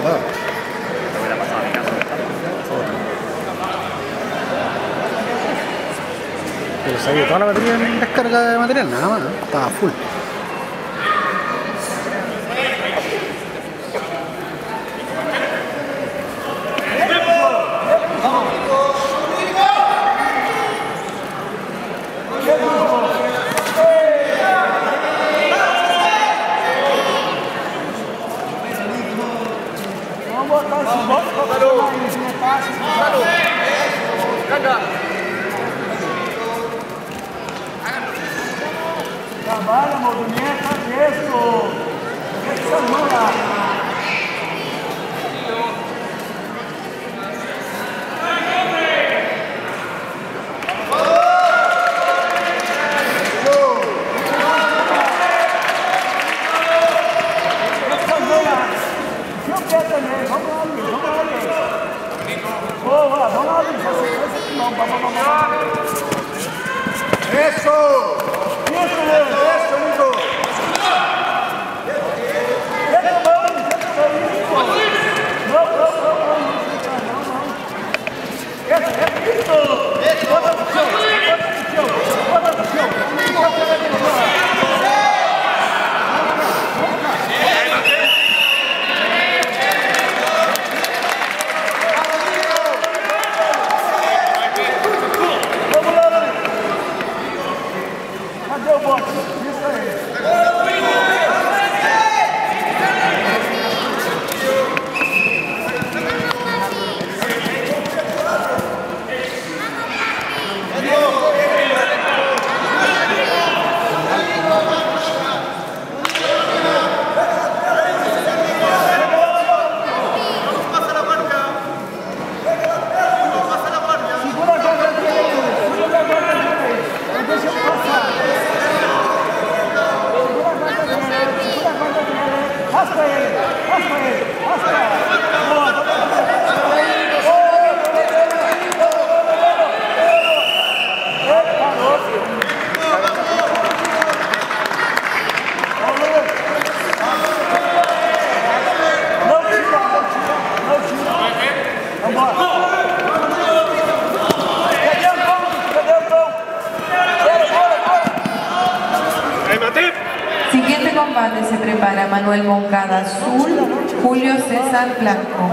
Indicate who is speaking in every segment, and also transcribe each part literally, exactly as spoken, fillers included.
Speaker 1: Claro.
Speaker 2: Te hubiera pasado a mi casa.
Speaker 1: Pero se ha ido toda la batería en descarga de material, nada más, ¿no? Estaba full.
Speaker 3: Trabalha, movimenta isso. Essa mão lá. Essa mão lá. Se eu quero também, vamos lá, Luiz, vamos lá, Luiz. Boa, vamos lá, Luiz. Essa sequência aqui não, vamos, vamos, vamos. Isso! Isso, Luiz, isso, amigo! Entra a mão, entra a mão, isso! Não, não, não, não, não, não. Entra, entra, isso! Bota no chão, bota no chão, bota no chão. Vamos lá, Luiz! Cadê o bote? Isso aí!
Speaker 4: Siguiente combate se prepara Manuel Moncada azul, Julio César blanco.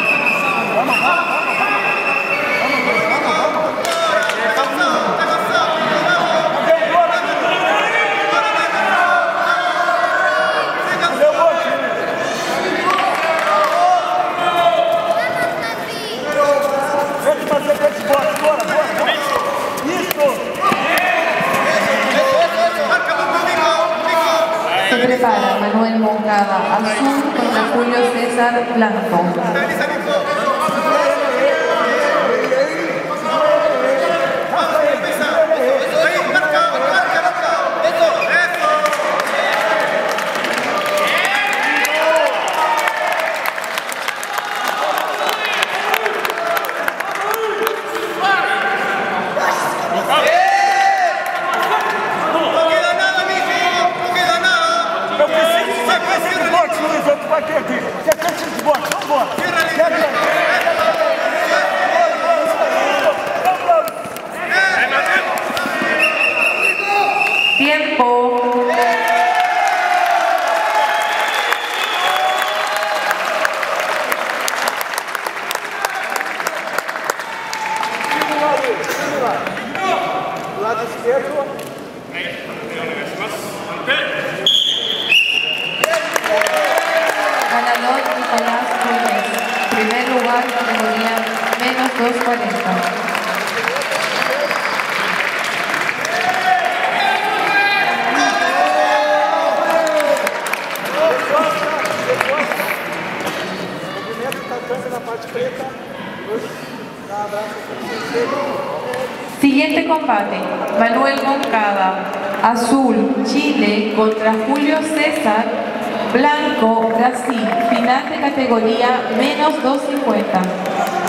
Speaker 4: Se prepara Manuel Moncada azul contra Julio César blanco.
Speaker 3: Vai ter aqui. Sequência de bote, vamos embora.
Speaker 4: Tiempo.
Speaker 3: Lado esquerdo.
Speaker 4: Ganador Nicolás Gómez. Primer lugar, categoría menos doscientos cuarenta. Siguiente combate, Manuel Moncada, azul, Chile, contra Julio César, blanco, Brasil, final de categoría menos doscientos cincuenta.